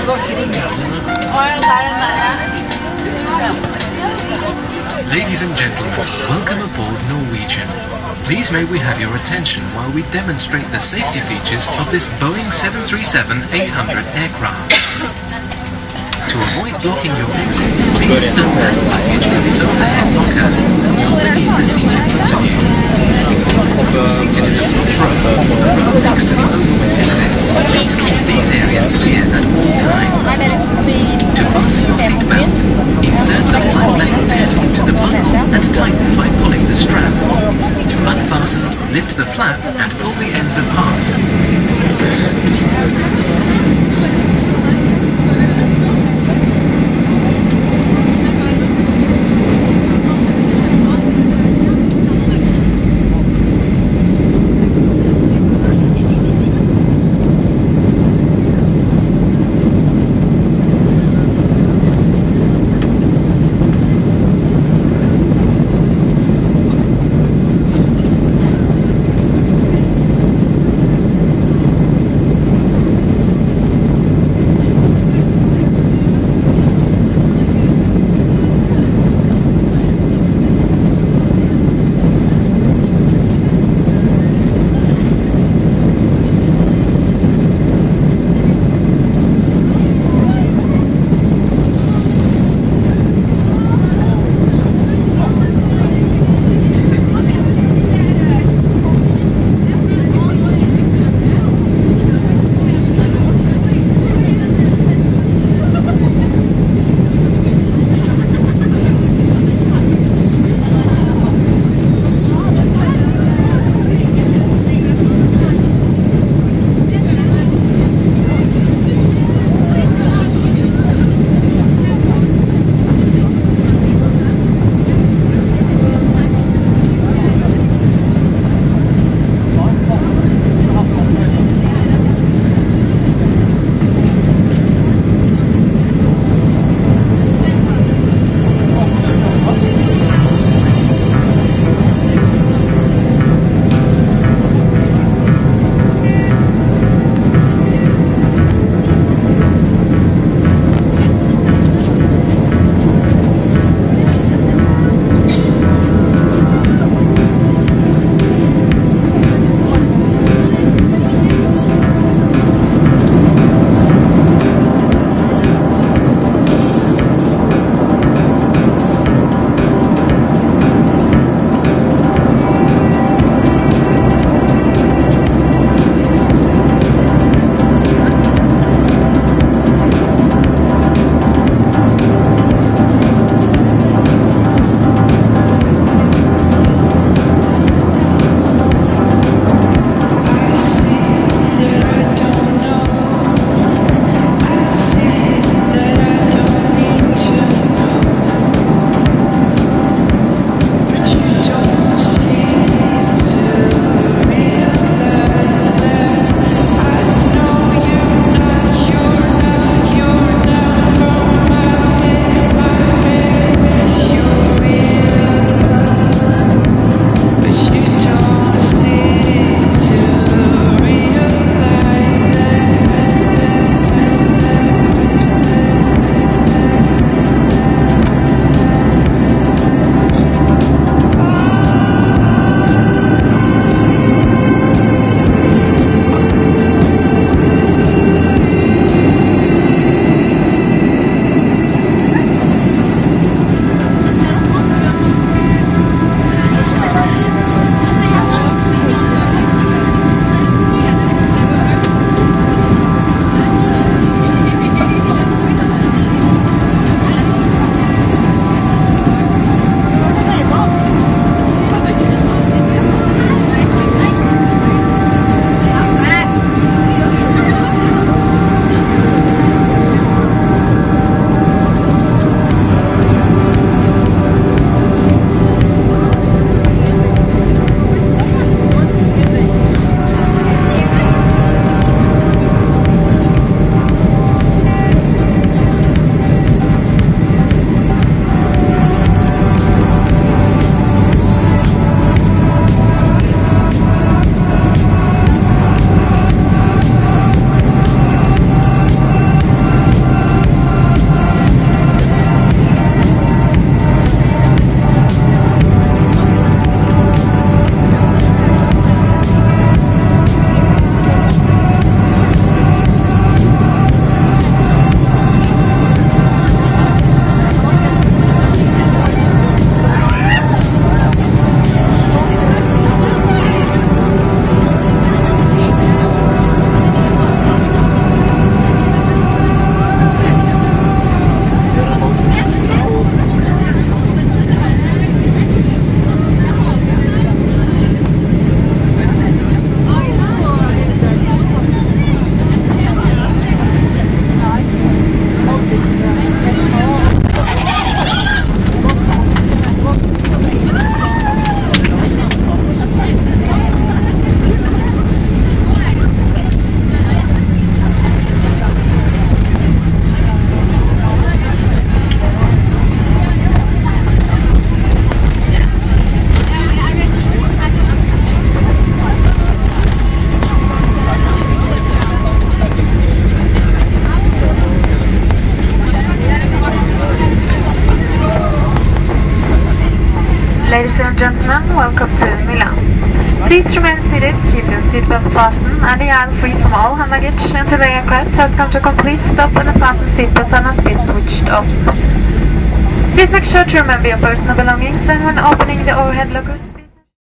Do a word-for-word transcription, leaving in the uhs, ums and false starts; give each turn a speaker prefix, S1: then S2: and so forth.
S1: Ladies and gentlemen, welcome aboard Norwegian. Please may we have your attention while we demonstrate the safety features of this Boeing seven thirty-seven eight hundred aircraft. To avoid blocking your exit, please stow hand luggage in the overhead locker or beneath the seat in front of you. If you're seated in the front row, the row next to the overhead exits, please keep these areas clear at all times. To fasten your seat belt, insert the flat metal tip into the buckle and tighten by pulling the strap. To unfasten, lift the flap and pull the ends apart.
S2: welcome to Milan. Please remain seated, keep your seatbelt fastened, and the aisle free from all hand luggage until the aircraft has come to a complete stop and the fasten seatbelt has been switched off. Please make sure to remember your personal belongings and when opening the overhead lockers.